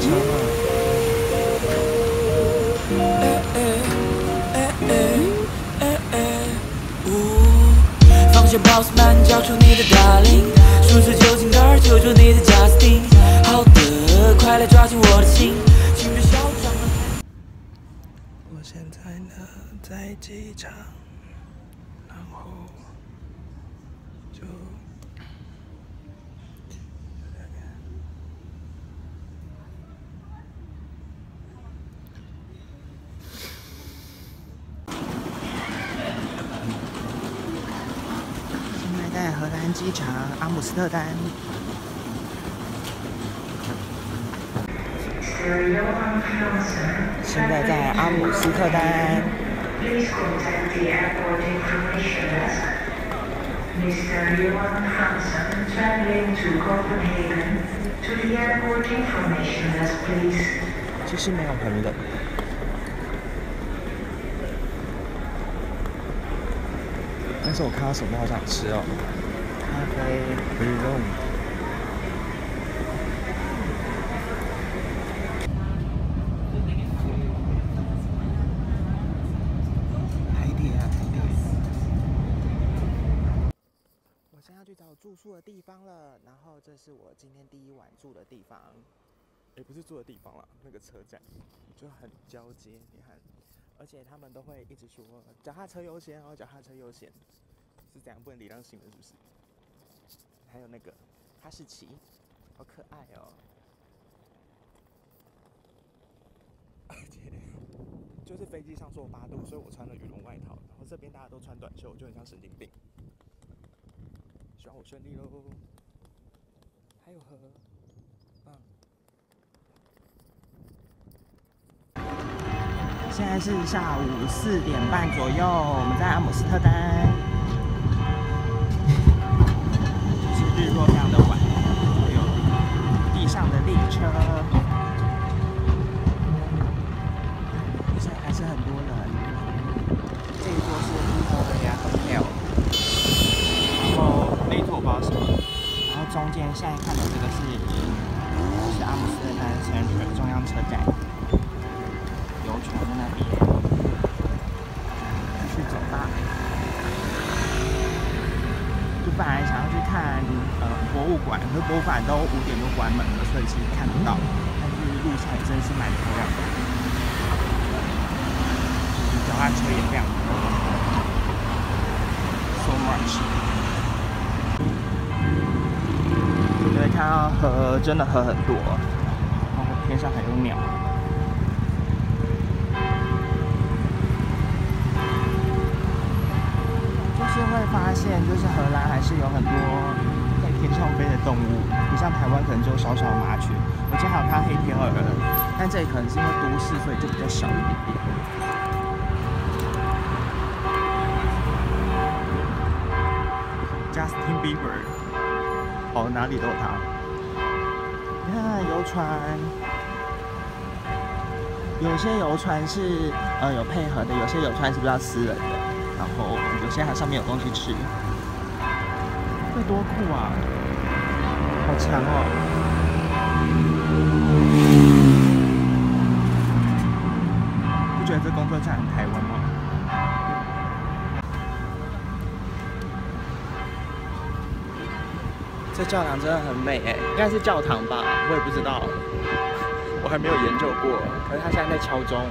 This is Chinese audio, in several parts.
车了。 放下 Bossman， 交出你的 Darling， 数着酒精盖，揪住你的 Justin。好的，快来抓紧我的心，请别嚣张了。我现在呢在机场，然后就。 在荷兰机场阿姆斯特丹，现在在阿姆斯特丹。其实没有很冷。但是我看到什么好想吃哦，咖啡不用。海底啊，海底！我现在要去找住宿的地方了，然后这是我今天第一晚住的地方，也不是住的地方啦，那个车站就很交接，你看。而且他们都会一直说脚踏车优先哦，脚踏车优先，是这样不能礼让行人是不是？还有那个哈士奇，好可爱哦！而且就是飞机上说8度，所以我穿了羽绒外套，然后这边大家都穿短袖，我就很像神经病。希望我顺利喽！还有河，现在是下午4点半左右，我们在阿姆斯特丹，是日落非常的晚，还有地上的列车，现在还是很多人。这一座是Victoria Hotel， 然后那一座我不知道什么，然后中间现在看的这个是阿姆斯特丹 Central 中央车站。游船在那边，继续走吧。就本来想要去看博物馆，可是博物馆都5点就关门了，所以其实看不到。但是路上也真是蛮漂亮的，脚踏车也非常多 ，so much。你会看到河，真的河很多，然后天上还有鸟。就是会发现，就是荷兰还是有很多在天上飞的动物，不像台湾可能就小小的麻雀。我今天还有看到黑天鹅，但这里可能是因为都市，所以就比较小一点点。Justin Bieber， 哦，哪里都有他。你看游船，有些游船是有配合的，有些游船是比较私人的。然后有些还上面有东西吃，会多酷啊！好强哦！不觉得这公车站很台湾吗？这教堂真的很美哎，应该是教堂吧，我也不知道，我还没有研究过。可是它现在在敲钟，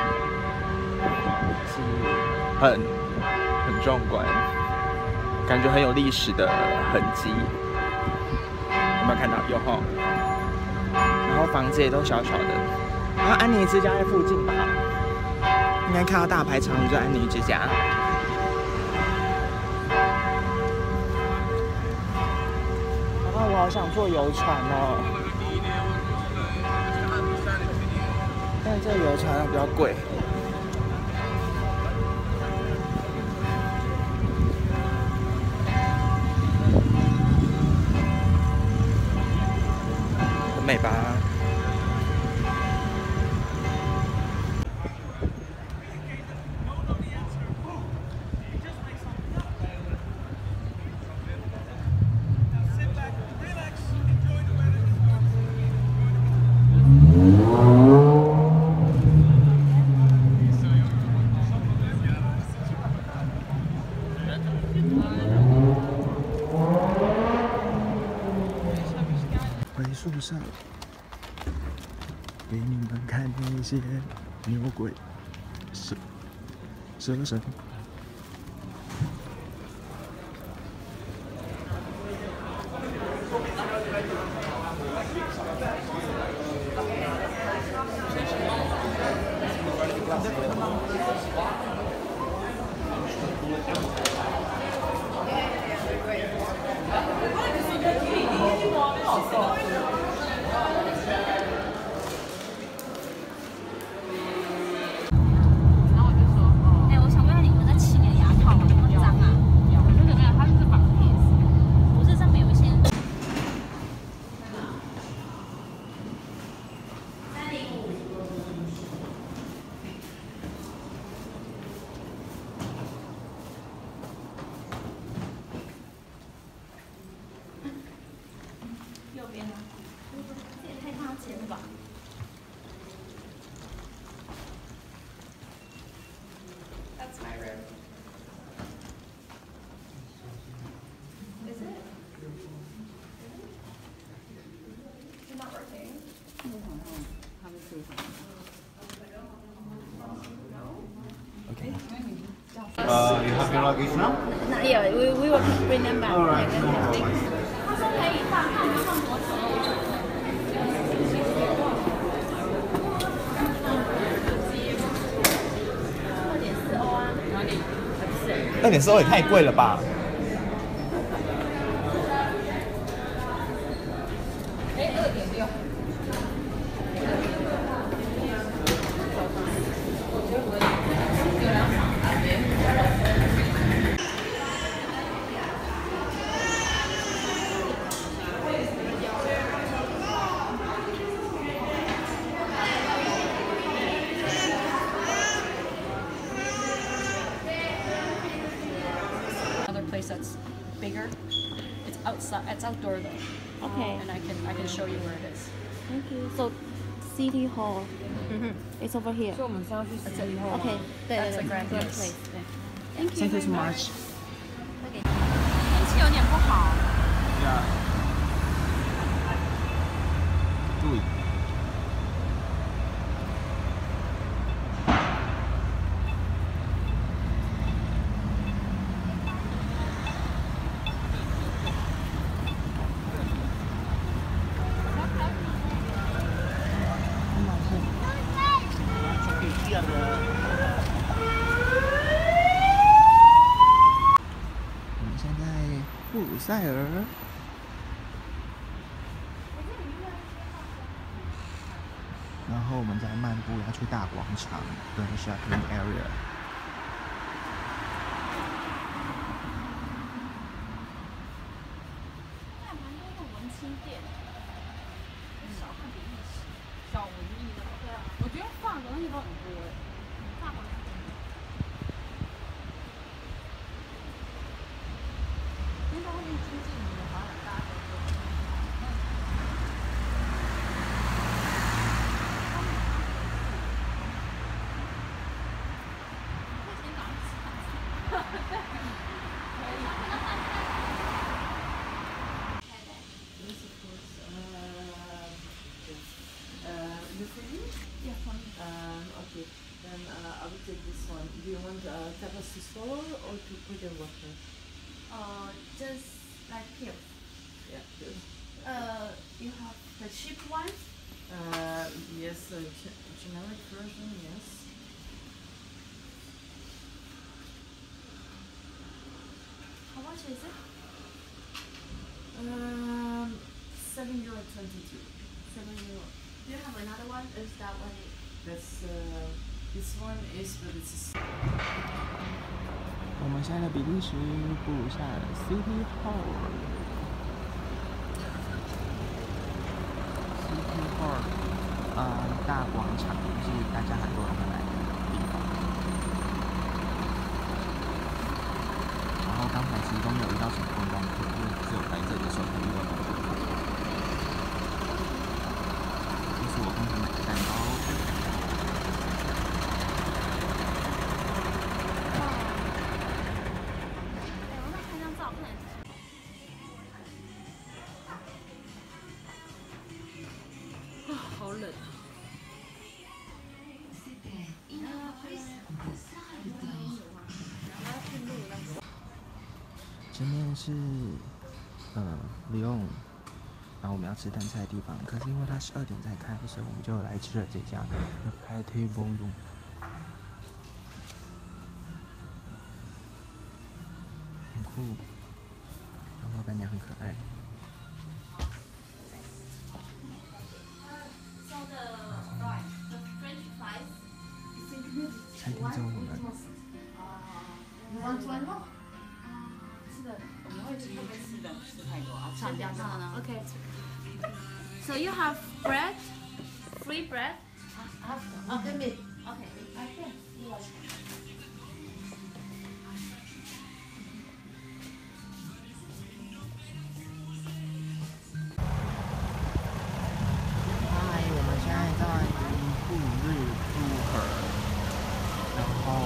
是很壮观，感觉很有历史的痕迹。有没有看到？有哈。然后房子也都小小的。然后安妮之家在附近吧，应该看到大排长龙就安妮之家。然后我好想坐游船哦，但这个游船比较贵。美吧。 树上，给你们看那些牛鬼蛇神。 You have your luggage now? Not yet. We will bring them back. All right. No problem. 他说可以放，看你放多久。2.4欧啊？哪里？不是。 2.4欧也太贵了吧？ That's bigger. It's outside. It's outdoor though. Okay. And I can show you where it is. Thank you. So, City Hall. It's over here. 所以我们是要去 City Hall. Okay. 对 That's 对 the 对 grand Good place. place. Thank you. Thank you so much. 天气有点不好。 Yeah. 注意。我们现在布鲁塞尔，然后我们在漫步要去大广场跟 shopping area。 还蛮多那种文青店，小看比例小文艺的。 对啊， 我觉得放的东西都很多哎。 大广场。 因为它后面经济你的发展，大家都说。 Okay, then I will take this one. Do you want tapas to swallow or to put in water? Just like here. Yeah, good. You have the cheap one. Yes, generic version, yes. How much is it? €7.22. €7. Do you have another one? Is that one? That's this one is, but it's. 我们现在的比利时布鲁塞尔 City Hall。City Hall，大广场是大家很多人会来的地方。然后刚才其实都没有遇到什么观光客，因为只有来这里的时候才遇到观光客。这是我刚才买的蛋糕。 冷。 前面是利用，然后我们要吃淡菜的地方，可是因为它12点才开，所以我们就来吃了这家 Pate Ballroom。很酷，然后老板娘很可爱。餐厅中午呢？ Okay. So you have bread, free bread. Okay, meat. Okay. 嗨，我们现在在布日布尔，然后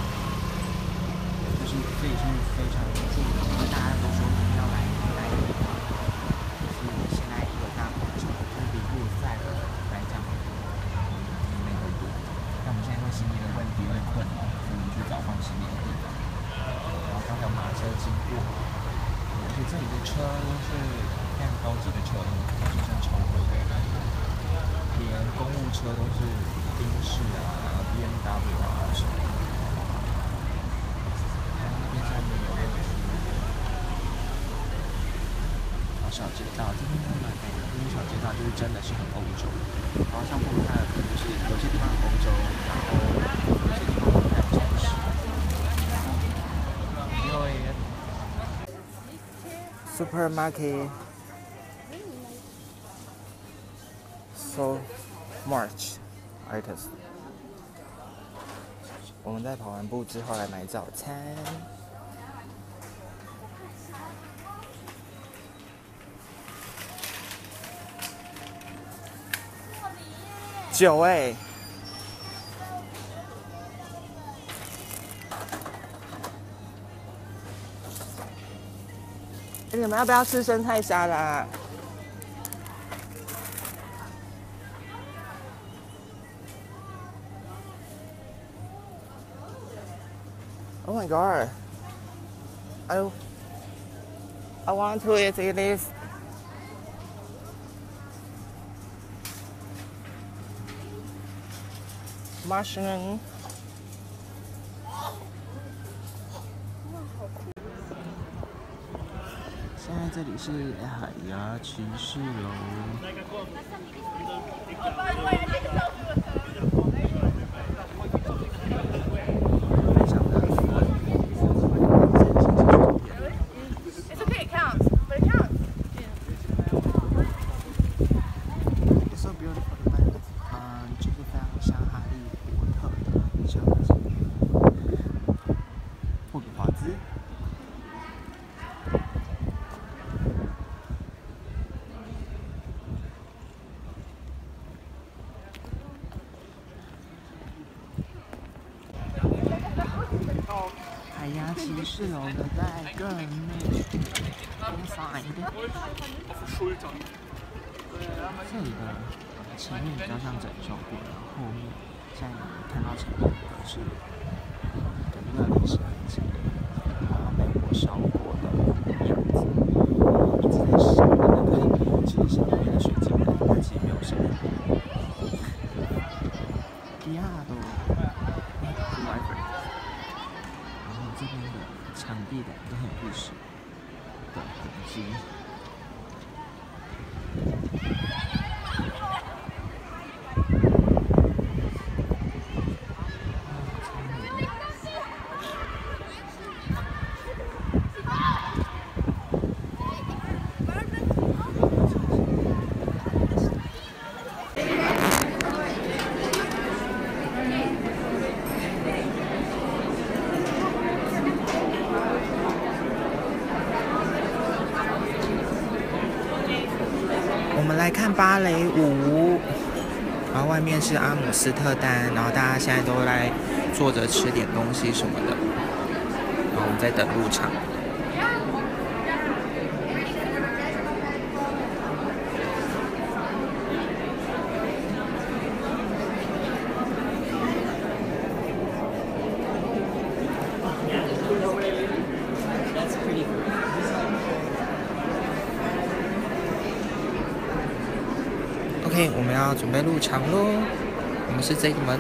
就是这里是非常著名的，大家都说一定要来的地方，就是现在一个大广场，就是比布鲁塞尔来讲美很多。但我们现在因为行李的问题有点困难，所以我们去找放行李的地方。然后刚才有马车经过，而且这里的车都是非常高级的车，就像超贵的。连公务车都是宾士啊、BMW 啊什么的。然后那边下面有个小街道，这边蛮美的。这边小街道就是真的是很欧洲。然后像布鲁塞尔就是有些地方很欧洲，然后有些地方很中式。Supermarket. So much items. 我们在跑完步之后来买早餐。酒哎！你们要不要吃生菜沙拉？ Oh my god! I want to eat this. Mushroom. 现在这里是海牙骑士楼。海牙骑士楼的在更内 inside。这里的前面比较像整修过，然后后面现在看到前面的是有那个历史痕迹，然后被火烧过的样子，一直在闪的那个其实是里面的水晶灯，但其实没有闪。第二个 library。 这边的墙壁的都很有历史的痕迹。我们来看芭蕾舞，然后外面是阿姆斯特丹，然后大家现在都来坐着吃点东西什么的，然后我们在等入场。 OK， 我们要准备入场喽。我们是这个门。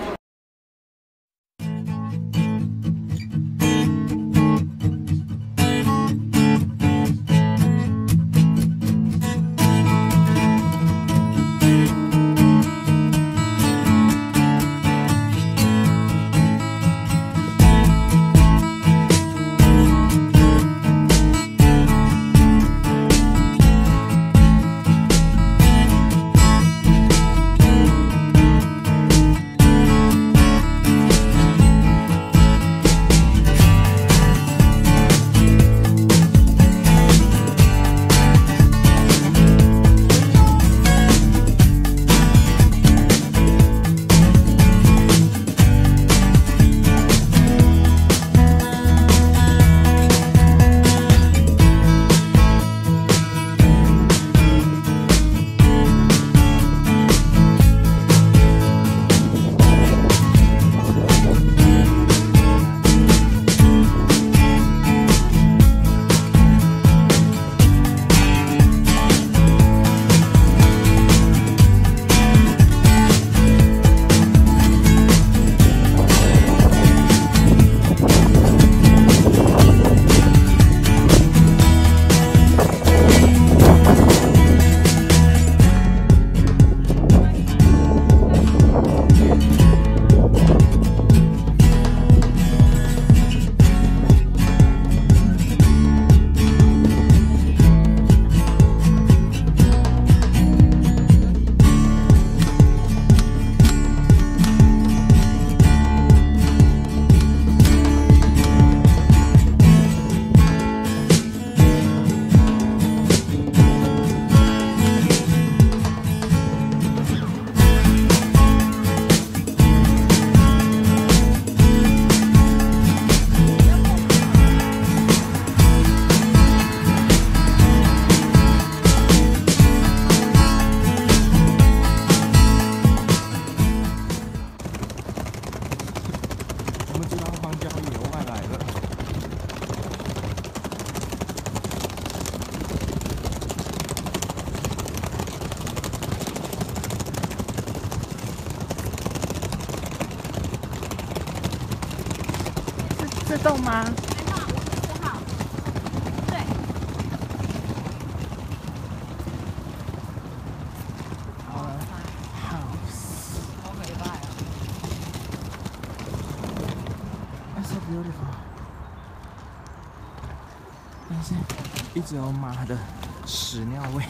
自动吗？ 没有，54号。对。 好美吧呀 That's so beautiful。但是一直有马的屎尿味。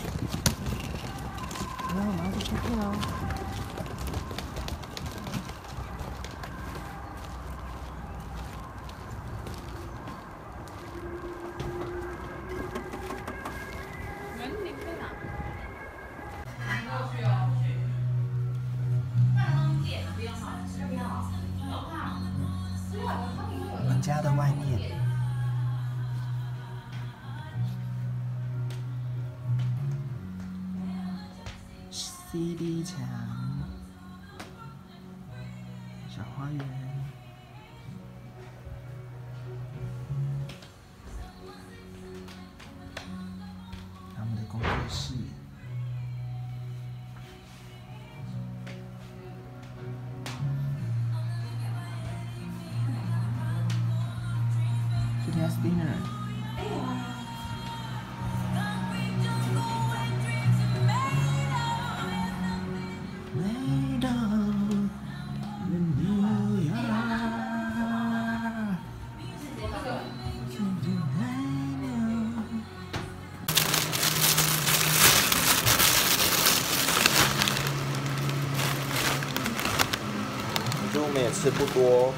然后我们要去 check in 哦。我们家的外面，CD 墙，小花园，他们的工作室。Today's dinner. Lay down in New York. 我觉得我们也吃不多。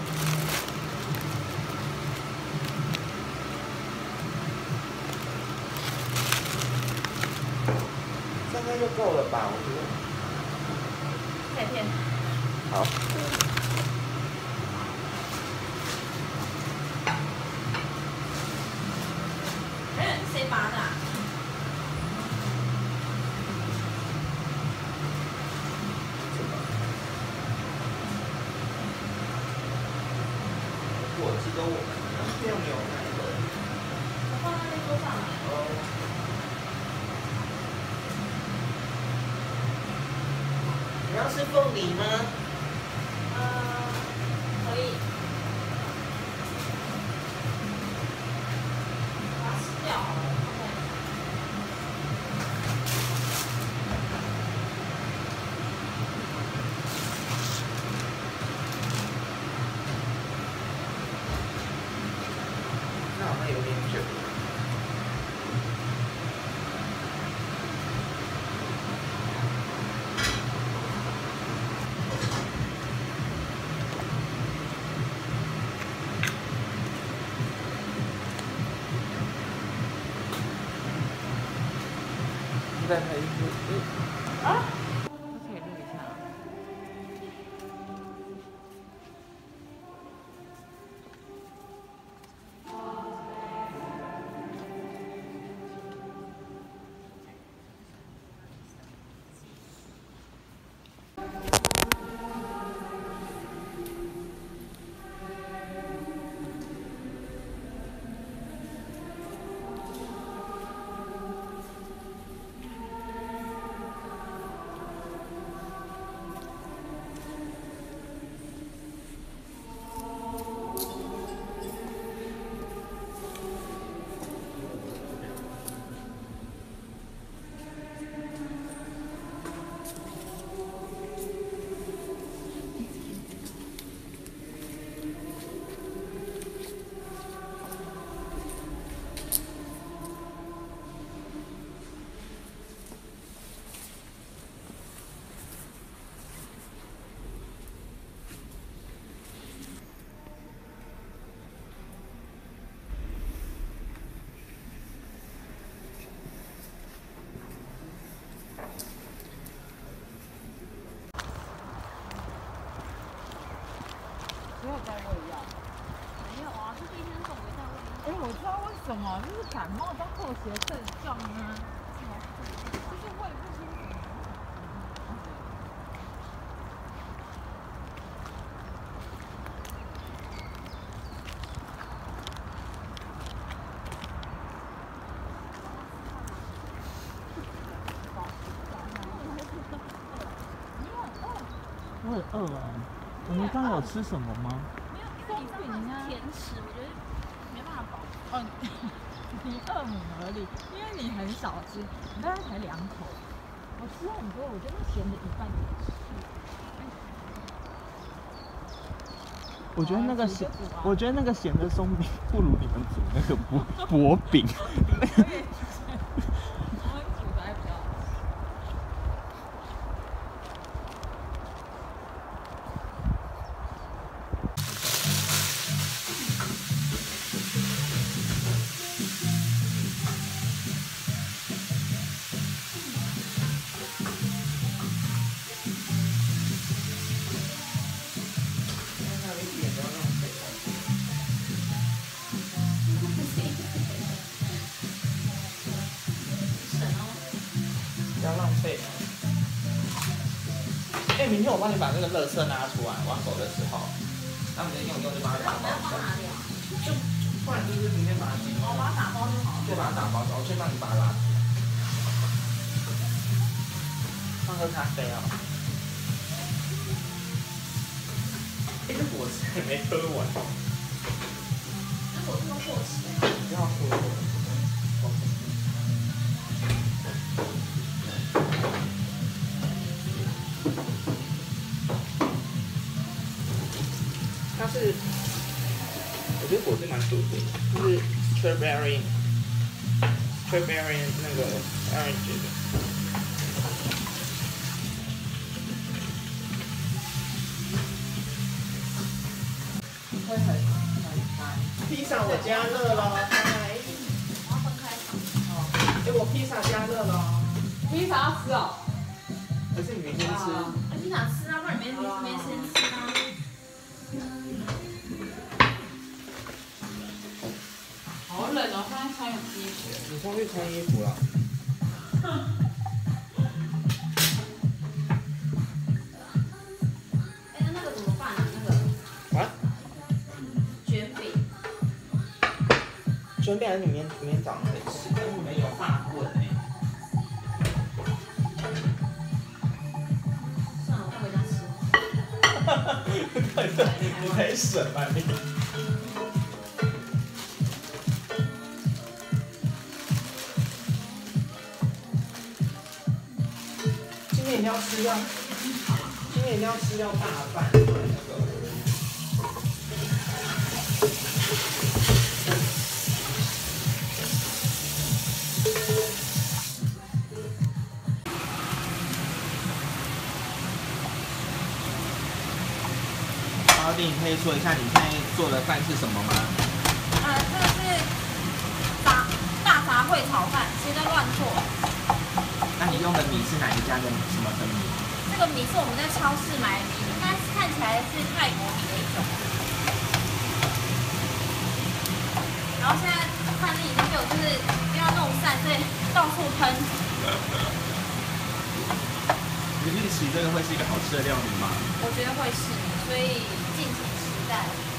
应该就够了吧？我觉得。 菜片。 好。 谁拔的啊？ 果汁跟我们这样没有那个。 我放在那桌上。 要吃凤梨吗？ 可以。把它吃掉好了。OK。 那好像有点久。再拍一次。 啊？可以录一下。没有带胃药。 没有啊，是第一天送我一袋胃药。 哎，我知道为什么，就是感冒当后血症状啊，就是胃不舒服。我很饿啊！我们刚刚有吃什么吗？ 没有，因为你知道吗？甜食我觉得没办法饱。 哦，你饿母而立，因为你很少吃，你大概才2口。我吃很多，我觉得咸的一半也是。我觉得那个咸，我觉得那个咸的松饼不如你们煮那个薄饼。我也是，我们煮的还比较好。 不要浪费。哎，明天我帮你把那个垃圾拿出来，我要走的时候，然后你再用就把它打包一下。就不然就是明天把它寄。 我把它打包就好了。 对，把它打包，我先帮你把它拉。要喝咖啡啊。这个果汁还没喝完。 这果汁都过期了。 不要喝。它是，我觉得果汁蛮舒服的，就是 strawberry 那个 orange 的。会很干。披萨我加热了，嗨。 我要分开放。 哦，哎，我披萨加热了。 披萨要吃哦。 可是你明天吃。 你想吃啊？不然你没时间吃啊。 好冷哦，现在穿衣服。 你上去穿衣服了。 哎，那个怎么办啊？那个。 啊？ 卷饼。 卷饼还是明天早上可以吃，但是你们有法棍哎。 算了，我你可以省吗你？ 今天一定要吃掉，今天一定要吃掉大半。 老弟，你可以说一下你现在做的饭是什么吗？ 这个是大杂烩炒饭，谁在乱做？ 那你用的米是哪一家的什么的米？ 这个米是我们在超市买的米，应该看起来是泰国米的一种。然后现在饭粒已经被我就是因为要弄散，所以到处喷。 你预期这个会是一个好吃的料理吗？ 我觉得会是，所以敬请期待。